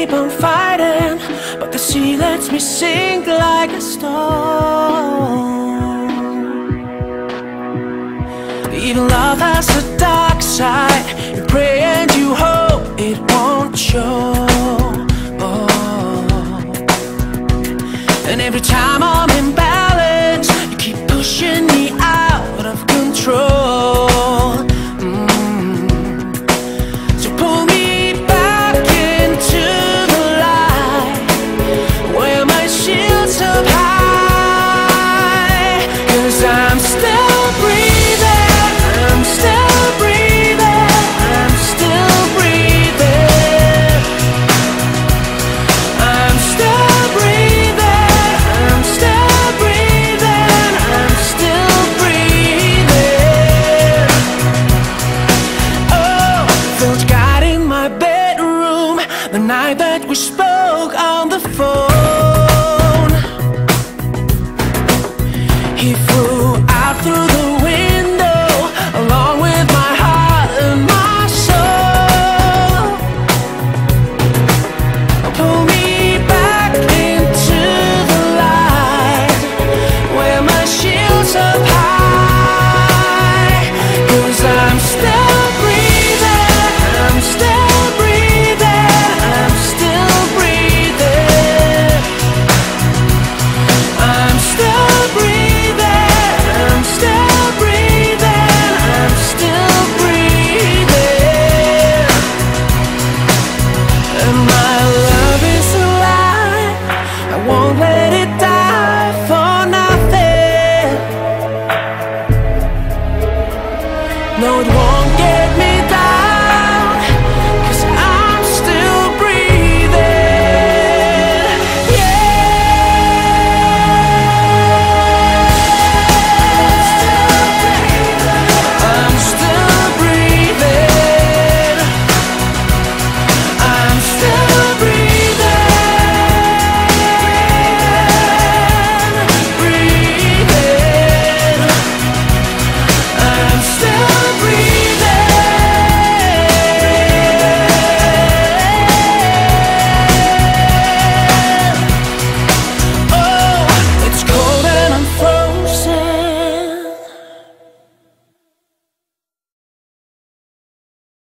keep on fighting, but the sea lets me sink like a stone. Even love has a dark side. You pray and you hope it won't show. And every time I'm in balance, you keep pushing me out of control. So pull me back into the light, where my shield's up high. 'Cause I'm still breathing, I'm still breathing, I'm still breathing. I'm still breathing, I'm still breathing, I'm still breathing. Oh, felt God in my bedroom the night that we spoke on the phone. He flew out through the window along with my heart and my soul. Pull me back into the light, where my shield's up high. 'Cause I'm still breathing, I'm still breathing, I'm still breathing. I'm still breathing, I'm still breathing, I'm still breathing. And my love is alive, I won't let it die for nothing. No, it won't get